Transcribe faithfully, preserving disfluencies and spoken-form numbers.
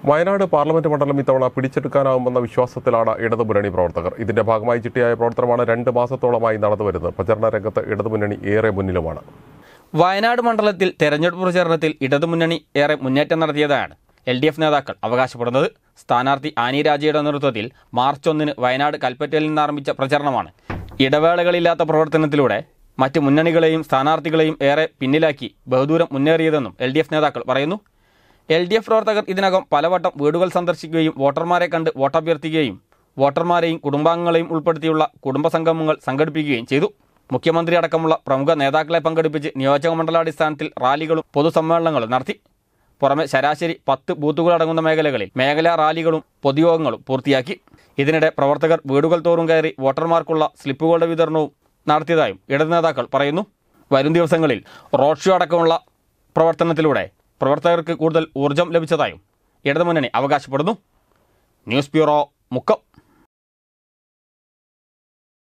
Wayanad parliament മണ്ഡലം ഇത്തവണ പിടിച്ചെടുക്കാനാവുമെന്ന വിശ്വാസത്തിലാണ് ഇടതുമുന്നണി പ്രവർത്തകർ. ഇതിന്റെ ഭാഗമായി ചിട്ടയായ പ്രവർത്തനമാണ് രണ്ട് മാസത്തോളമായി നടന്നുവരുന്നത്. പ്രചരണ രംഗത്ത് ഇടതുമുന്നണി ഏറെ മുന്നിലുമാണ്. വയനാട് മണ്ഡലത്തിൽ തെരഞ്ഞെടുപ്പ് പ്രചരണത്തിൽ ഇടതുമുന്നണി ഏറെ മുന്നേറ്റം നടത്തിയതാണ് എൽ ഡി എഫ് നേതാക്കൾ അവകാശപ്പെടുന്നത്. സ്ഥാനാർത്ഥി ആനി രാജയുടെ നേതൃത്വത്തിൽ മാർച്ച് ഒന്നിന് വയനാട് കൽപ്പറ്റയിൽ നിന്ന് ആരംഭിച്ച പ്രചരണമാണ് ഇടവേളകളില്ലാത്ത പ്രവർത്തനത്തിലൂടെ മറ്റ് മുന്നണികളെയും സ്ഥാനാർത്ഥികളെയും ഏറെ പിന്നിലാക്കി ബഹുദൂരം മുന്നേറിയതെന്നും എൽ ഡി എഫ് നേതാക്കൾ പറയുന്നു. എൽ ഡി എഫ് പ്രവർത്തകർ ഇതിനകം പലവട്ടം വീടുകൾ സന്ദർശിക്കുകയും വോട്ടർമാരെ കണ്ട് വോട്ടഭ്യർത്ഥിക്കുകയും വോട്ടർമാരെയും കുടുംബാംഗങ്ങളെയും ഉൾപ്പെടുത്തിയുള്ള കുടുംബസംഗമങ്ങൾ സംഘടിപ്പിക്കുകയും ചെയ്തു. മുഖ്യമന്ത്രി അടക്കമുള്ള പ്രമുഖ നേതാക്കളെ പങ്കെടുപ്പിച്ച് നിയോജക മണ്ഡലാടിസ്ഥാനത്തിൽ റാലികളും പൊതുസമ്മേളനങ്ങളും നടത്തി. പുറമെ ശരാശരി പത്ത് ബൂത്തുകളടങ്ങുന്ന മേഖലകളിൽ മേഖലാ റാലികളും പൊതുയോഗങ്ങളും പൂർത്തിയാക്കി. ഇതിനിടെ പ്രവർത്തകർ വീടുകൾ തോറും കയറി വോട്ടർമാർക്കുള്ള സ്ലിപ്പുകളുടെ വിതരണവും നടത്തിയതായും ഇടതു നേതാക്കൾ പറയുന്നു. വരും ദിവസങ്ങളിൽ റോഡ് ഷോ അടക്കമുള്ള പ്രവർത്തനത്തിലൂടെ പ്രവർത്തകർക്ക് കൂടുതൽ ഊർജ്ജം ലഭിച്ചതായും ഇടതുമുന്നണി അവകാശപ്പെടുന്നു. News bureau, Mukkam.